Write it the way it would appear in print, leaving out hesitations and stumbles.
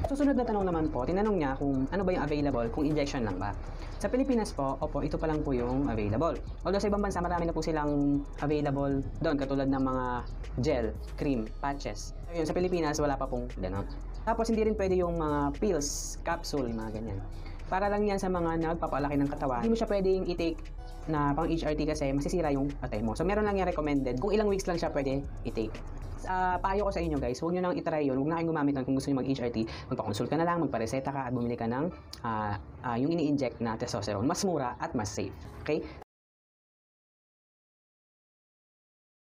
Susunod na tanong naman po, tinanong niya kung ano ba yung available, kung injection lang ba. Sa Pilipinas po, opo, ito pa lang po yung available. Although sa ibang bansa, marami na po silang available doon, katulad ng mga gel, cream, patches. Ayun, sa Pilipinas, wala pa pong gano'n. Tapos hindi rin pwede yung mga pills, capsule, mga ganyan. Para lang yan sa mga nagpapalaki ng katawan. Hindi mo siya pwedeng i-take na pang HRT kasi masisira yung atay mo. So meron lang yung recommended. Kung ilang weeks lang siya pwede i-take. Payo ko sa inyo guys, huwag nyo nang itry yun. Huwag na kayong gumamit nun kung gusto nyo mag-HRT. Magpa-consult ka na lang, magpa-reseta ka at bumili ka ng yung ini-inject na testosterone. Mas mura at mas safe. Okay?